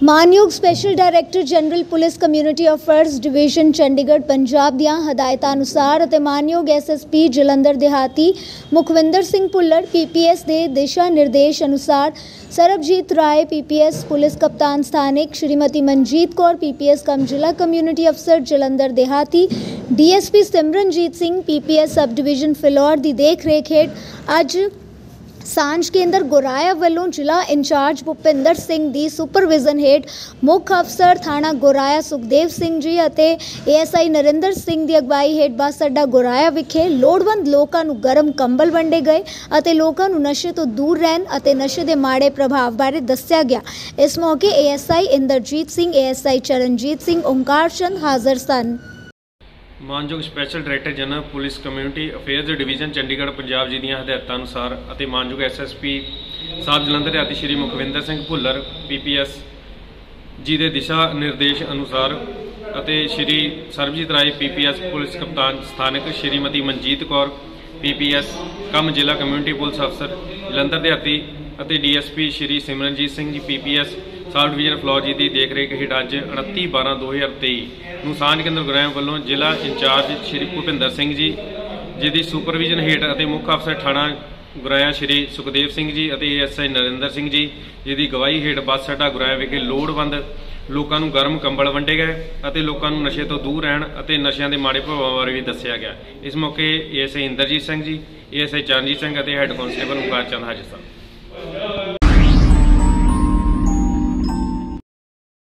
मानयोग special director general police community affairs division Chandigarh Punjab दियां हदायतां अनुसार अते मानयोग SSP जलंधर देहाती मुखविंदर सिंह भुल्लर PPS दे दिशा निर्देश अनुसार सरबजीत राय PPS पुलिस कप्तान स्थानिक श्रीमती मनजीत कौर PPS कम जिला कम्यूनिटी अफसर जलंधर देहाती DSP Simranjit Singh PPS sub division Phillaur दी देख रेख हेठ अज सांझ केंद्र गोराया वालों जिला इंचार्ज भूपिंदर सिंह दी सुपरविजन हेठ मुख अफसर थाना गोराया सुखदेव सिंह जी अते ASI नरेंद्र सिंह दी अगवाई हेठ बस अड्डा गोराया विखे लोड़वंद लोकां नूं गरम कंबल वंडे गए अते लोकां नूं नशे तो दूर रहन अते नशे दे माड़े प्रभाव बारे दस्सिया गया। इस मौके ASI इंद्रजीत सिंह ASI चरणजीत सिंह ओंकार चंद हाजिर सन। मानयोग special director general police community affairs division Chandigarh Punjab ji ਦੀਆਂ ਹਦਾਇਤਾਂ ਅਨੁਸਾਰ ਅਤੇ ਮਾਨयोग SSP ਸਾਹਿਬ ਜਲੰਧਰ ਦੇ ਸ਼੍ਰੀ ਮੁਖਵਿੰਦਰ ਸਿੰਘ ਭੁੱਲਰ PPS ਜੀ ਦੇ ਦਿਸ਼ਾ ਨਿਰਦੇਸ਼ ਅਨੁਸਾਰ ਅਤੇ ਸ਼੍ਰੀ ਸਰਬਜੀਤ ਰਾਏ PPS ਪੁਲਿਸ ਕਪਤਾਨ ਸਥਾਨਕ ਸ਼੍ਰੀਮਤੀ ਮਨਜੀਤ ਕੌਰ PPS ਕਮ ਜ਼ਿਲ੍ਹਾ ਕਮਿਊਨਿਟੀ ਪੁਲਿਸ ਅਫਸਰ ਜਲੰਧਰ ਦੇ ਅਤੇ DSP ਸ਼੍ਰੀ Simranjeet Singh ji PPS sub division floor जी की देख रेख हेठ अज 29/12/2023 ਨੂੰ ਸਾਂਝ ਕੇਂਦਰ ਗੁਰਾਇਆ ਵੱਲੋਂ ਜ਼ਿਲ੍ਹਾ इंचार्ज श्री भूपिंदर सिंह जी जिसकी सुपरविजन हेठ ਅਤੇ मुख अफसर थाना गुराया श्री सुखदेव सिंह जी ਅਤੇ ASI नरेंद्र सिंह जी जिसकी गवाही हेठ बस अड्डा गुराया विखे लोड़वंद लोगों को गर्म कंबल वंडे गए और लोगों को नशे तो दूर रहन और नशिਆਂ के माड़े प्रभाव बारे भी दस्सिया गया। इस मौके ASI इंद्रजीत सिंह जी ASI चरणजीत सिंह और हैड कांस्टेबल ओंकार चंद हाजिर सन।